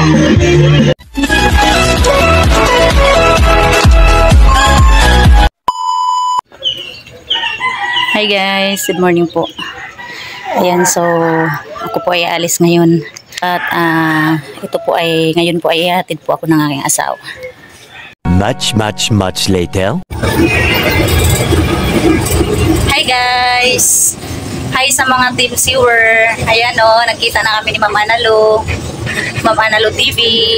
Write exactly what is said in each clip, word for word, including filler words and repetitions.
Hi guys, good morning po. Ayan, so ako po ay alis ngayon. At uh, ito po ay, ngayon po ay ihatid po ako ng aking asawa. Much, much, much later. Hi guys! Hi sa mga Team Sewer. Ayan o, oh, nagkita na kami ni Ma'am Analo. Ma'am Analo T V.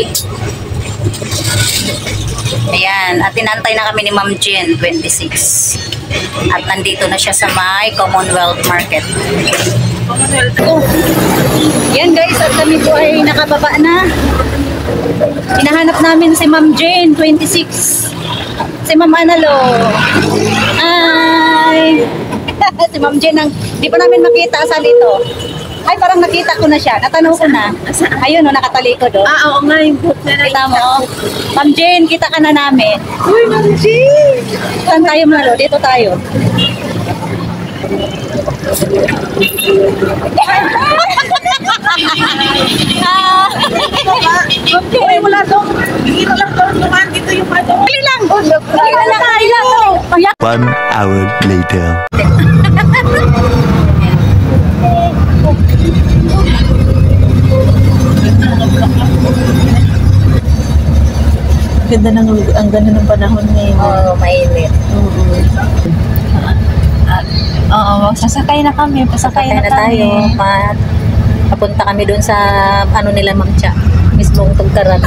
Ayan, at tinantay na kami ni Ma'am Jen, twenty-six. At nandito na siya sa may Commonwealth Market. Oh. Yan guys, at kami po ay nakababa na. Hinahanap namin si Ma'am Jen, twenty-six. Si Ma'am Analo. Ay! Si Ma'am Jen, ang, di pa namin makita sa dito. Ay, parang nakita ko na siya. Natanong ko na. Ayun, no, nakatalikod. Oh. Ah, oo nga, yung boot na kita mo. Ma'am Jen, kita ka na namin. Uy, Ma'am Jen! Saan tayo, Malo? Dito tayo. Uy, wala daw. Dito lang daw. Lumaan dito yung ano. Dali lang! Dali lang tayo! One hour later. Ganda ng, ang ganda ng panahon ngayon. Oo, oh, mainit. Oo, sasakay na kami. Pasakay na, na kami. tayo. Pat, papunta kami doon sa ano nila Ma'am Cha. Mismong Tugkaran.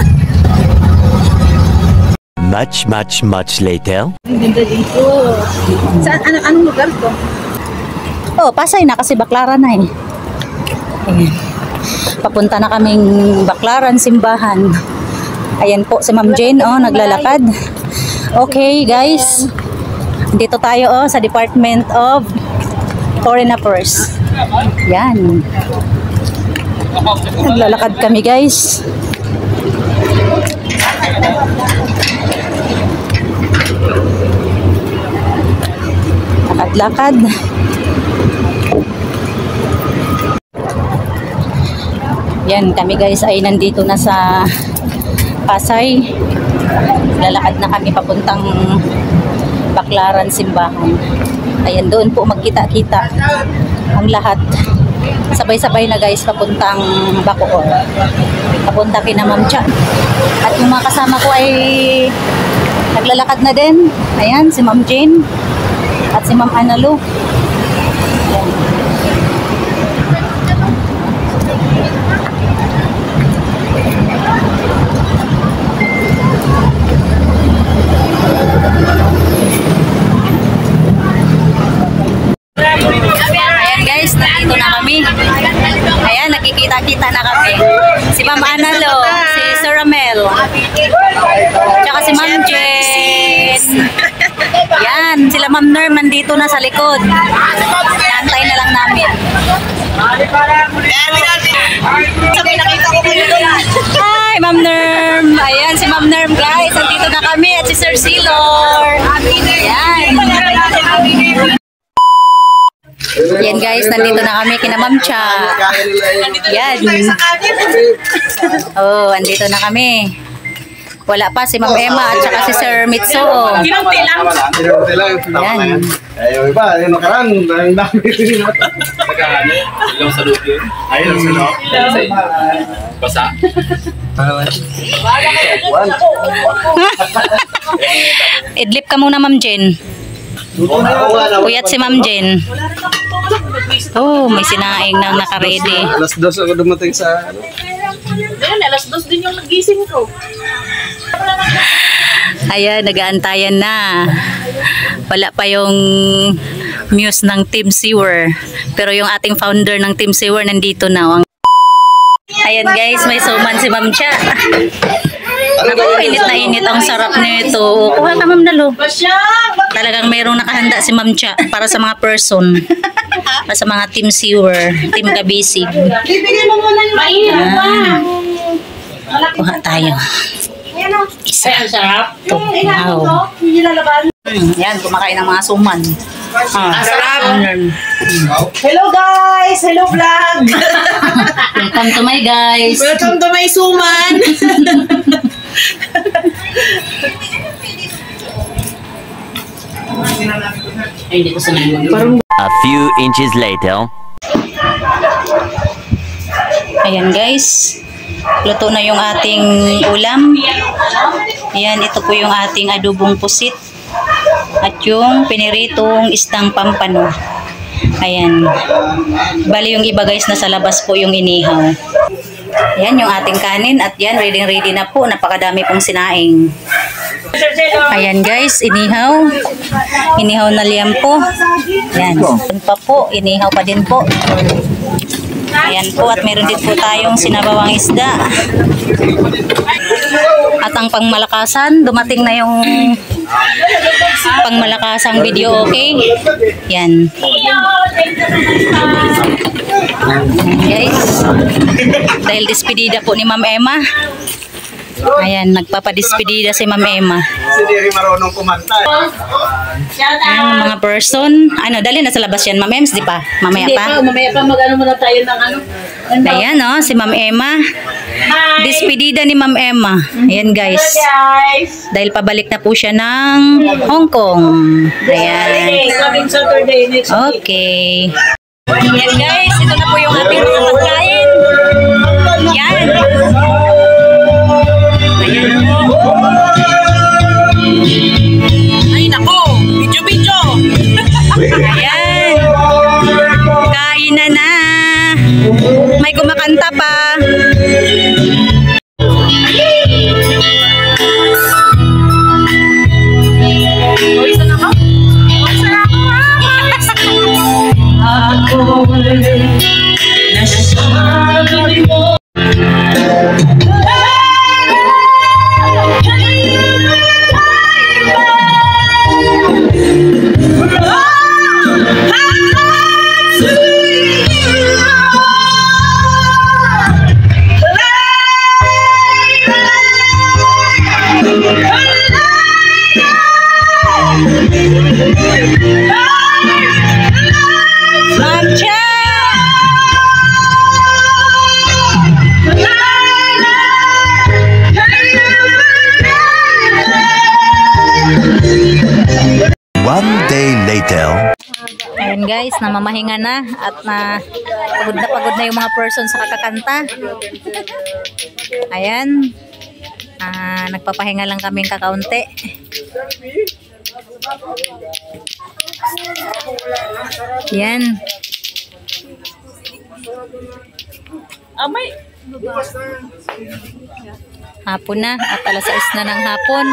Much, much, much later. Ang ganda dito. Saan, ano, anong lugar to? Oh, Pasay na kasi Baklaran na eh. Ayan. Papunta na kaming Baklaran, simbahan. Ayan po si Ma'am Jen, oh, naglalakad. Okay, guys. Dito tayo, oh, sa Department of Foreign Affairs. Yan. Naglalakad kami, guys. Lakad-lakad. Yan, kami guys ay nandito na sa Pasay. Lalakad na kami papuntang Baklaran, simbahan. Ayan, doon po magkita-kita ang lahat. Sabay-sabay na guys papuntang Bacoor. Papunta kina Ma'am Cha. At yung mga kasama ko ay naglalakad na din. Ayan, si Ma'am Jane at si Ma'am Analo. Ayan. Ayan guys, nandito na kami. Ayan, nakikita-kita na kami. Si Ma'am Analo, si Sir Ramel, tsaka si Ma'am Jen. Yan, sila Ma'am Nerm nandito na sa likod. Nantay na lang namin. Sabi, nakita ko kayo doon. Hi, Ma'am Nerm. Ayan, si Ma'am Nerm guys. Nandito na kami at si Sir Silor. Ayan. Yan guys, nandito na kami kina Ma'am Cha. Yan. Oh, andito na kami. Wala pa si Ma'am Emma at saka si Sir Mitso. Ginunti lang. Ginunti lang. Yan. Ay, yung iba, yung nakaraan, ang dami rin natin. Nagkaano? Ilaw sa loob yun? Ay, ilaw sa loob. Basa? Idlip ka muna Ma'am Jen. Puyat si Ma'am Jen. Oh, may sinaing na naka-ready. Alas dos ako dumating sa... Ayun, alas dos din yung nagising ko. Ayan, nag-aantayan na. Wala pa yung muse ng Team Sewer. Pero yung ating founder ng Team Sewer nandito na. Ayan guys, may suman si Ma'am Cha. Naku, init na init. Ang sarap nito. Kuha ka Ma'am Nalo. Talagang mayroong nakahanda si Ma'am Cha para sa mga person. Para sa mga Team Sewer, Team Kabisig. Bibigyan mo muna yung mainit pa. Kuha tayo. Isa. Sarap. Ito. Wow. Yan, kumakain ng mga suman. Ah. Sarap. Mm. Hello guys! Hello vlog! Welcome to my guys. Welcome to my suman! Ay, hindi ko sanay. Parang A few inches later. ayan guys, luto na yung ating ulam. Ayan, ito po yung ating adobong pusit at yung piniritong istang pampano. Ayan, bali yung iba guys, nasa labas po yung inihaw. Ayan yung ating kanin at yan, ready ready na po, napakadami pong sinaing. Ayan guys, inihaw. Inihaw na liampo. Ayan, yun pa po, inihaw pa din po. Ayan po, at meron din po tayong sinabawang isda. At ang pangmalakasan, dumating na yung pangmalakasang video, okay? Yan. Guys, dahil despedida po ni Ma'am Emma. Ayan, nagpapadispedida si Ma'am Emma. Kasi di rin marunong kumanta. Ayan, mga person. Ano, dali na sa labas yan, Ma'am Ems, di pa? Mamaya Hindi pa? pa, mamaya pa mag-ano muna tayo ng ano. Ayan, oh, si Ma'am Emma. Hi! Despedida ni Ma'am Emma. Ayan, guys. Guys! Dahil pabalik na po siya ng Hong Kong. Ayan. Coming Saturday next week. Okay. Ayan, guys. Ito na po yung ating mga pagkain. Yan. Ayan po. Ay nako! Video-video! Ayan. Kain na na. May kumakanta pa. Marcha! One day later. Ayan guys, namamahinga na at na pagod na pagod na yung mga person sa kakakanta. Ayan. Ah, nagpapahinga lang kaming kakaunti. Yan. Amay! Hapon na at alas sais na ng hapon.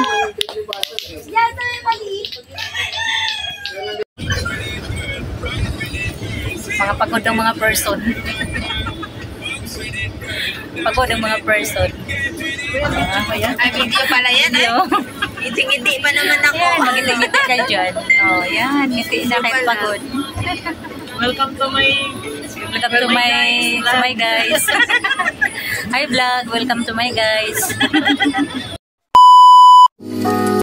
Mga pagod ng mga person. Pagod ng mga person. Ah, ayan. Ay, video pala yan eh. Ngiti-ngiti pa naman ako. Ayan, magiti-ngiti ka dyan. Oh, yan. Ngiti na kahit pagod. Welcome to my... Welcome to my, to my guys. Hi vlog, welcome to my guys.